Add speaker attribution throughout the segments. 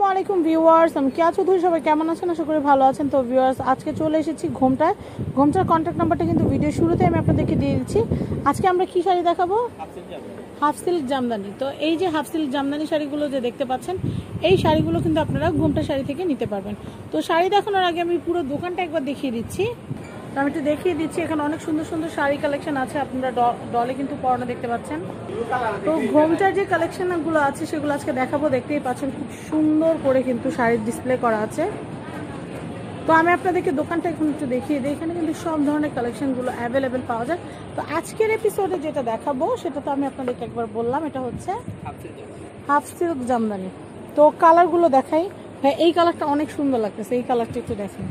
Speaker 1: আসসালামু আলাইকুম ভিউয়ার্স, আমি কিয়া চৌধুরী। সবাই কেমন আছেন? আশা করি ভালো আছেন। তো ভিউয়ার্স, আজকে চলে এসেছি ঘোমটায়। ঘোমটার কন্ট্যাক্ট নাম্বারটা কিন্তু ভিডিও শুরুতে আমি আপনাদেরকে দিয়ে দিচ্ছি। আজকে আমরা কি শাড়ি দেখাবো? Half silk jamdani. তো এই যে হাফ সিল্ক জামদানি শাড়িগুলো যে দেখতে পাচ্ছেন, এই শাড়িগুলো কিন্তু আপনারা ঘোমটা শাড়ি থেকে নিতে পারবেন। তো শাড়ি দেখানোর আগে আমি পুরো দোকানটা একবার দেখিয়ে দিচ্ছি। আমি একটু দেখিয়ে দিচ্ছি, এখানে অনেক সুন্দর সুন্দর শাড়ি কালেকশন আছে। আপনারা ডলে কিন্তু পরানো দেখতে পাচ্ছেন। তো ঘোমটার যে কালেকশনগুলো আছে সেগুলো আজকে দেখাবো। দেখতেই পাচ্ছেন খুব সুন্দর করে কিন্তু শাড়ির ডিসপ্লে করা আছে। তো আমি আপনাদেরকে দোকানটা এখন একটু দেখিয়ে দিই। এখানে কিন্তু সব ধরনের কালেকশনগুলো অ্যাভেলেবেল পাওয়া যায়। তো আজকের এপিসোডে যেটা দেখাবো সেটা তো আমি আপনাদেরকে একবার বললাম, এটা হচ্ছে হাফ সিল্ক জামদানি। তো কালারগুলো দেখাই। হ্যাঁ, এই কালারটা অনেক সুন্দর লাগতেছে, এই কালারটা একটু দেখেন।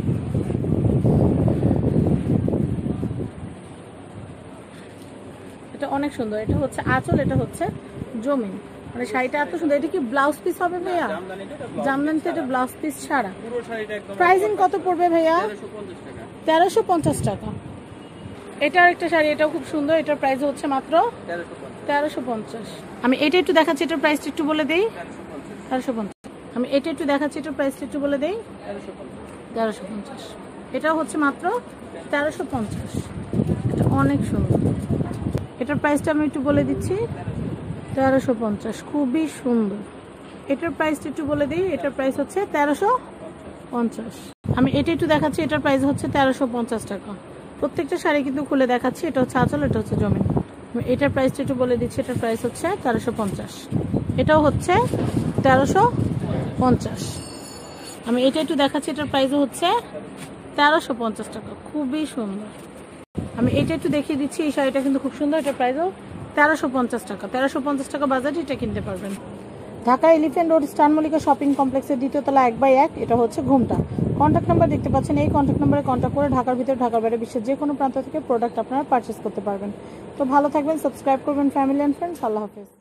Speaker 1: এটা অনেক সুন্দর। এটা হচ্ছে আঁচল, এটা হচ্ছে জমিন। মানে শাড়িটা এত সুন্দর। এটা কি ব্লাউজ পিস হবে ভাইয়া? জামদানিতে এটা ব্লাউজ পিস ছাড়া। প্রাইসিং কত পড়বে ভাইয়া? 1350 টাকা। এটা আরেকটা শাড়ি, এটাও খুব সুন্দর। এটার প্রাইস হচ্ছে মাত্র 1350। আমি এটা একটু দেখাচ্ছি, এটার প্রাইসটা একটু বলে দেই। 1350। আমি এটা একটু দেখাচ্ছি, এটার প্রাইসটা একটু বলে দেই। 1350। এটাও হচ্ছে মাত্র 1350। এটা অনেক সুন্দর। এটার প্রাইসটা আমি একটু বলে দিচ্ছি, 1350। খুবই সুন্দর। এটার প্রাইসটা একটু বলে দিই। এটার প্রাইস হচ্ছে 1350। আমি এটা একটু দেখাচ্ছি, এটার প্রাইস হচ্ছে 1350 টাকা। প্রত্যেকটা শাড়ি কিন্তু খুলে দেখাচ্ছি। এটা হচ্ছে আঁচল, এটা হচ্ছে জমিন। এটার প্রাইসটা একটু বলে দিচ্ছি। এটার প্রাইস হচ্ছে 1350। এটাও হচ্ছে 1350। আমি এটা একটু দেখাচ্ছি, এটার প্রাইসও হচ্ছে 1350 টাকা। খুবই সুন্দর। আমি এটা একটু দেখিয়ে দিচ্ছি। এই শাড়িটা কিন্তু খুব সুন্দর। এটার প্রাইসও 1350 টাকা। 1350 টাকা বাজারে এটা কিনতে পারবেন। Dhaka elephant road star Mallika shopping কমপ্লেক্সের দ্বিতীয় তলা 1/1। এটা হচ্ছে ঘোমটা। কন্ট্যাক্ট নাম্বার দেখতে পাচ্ছেন। এই কন্ট্যাক্ট নাম্বারে কন্ট্যাক্ট করে ঢাকার ভিতরে, ঢাকার বাইরে, বিশ্বের যে কোনো প্রান্ত থেকে প্রোডাক্ট আপনারা পারচেস করতে পারবেন। তো ভালো থাকবেন, সাবস্ক্রাইব করবেন ফ্যামিলি অ্যান্ড ফ্রেন্ডস। আল্লাহ হাফেজ।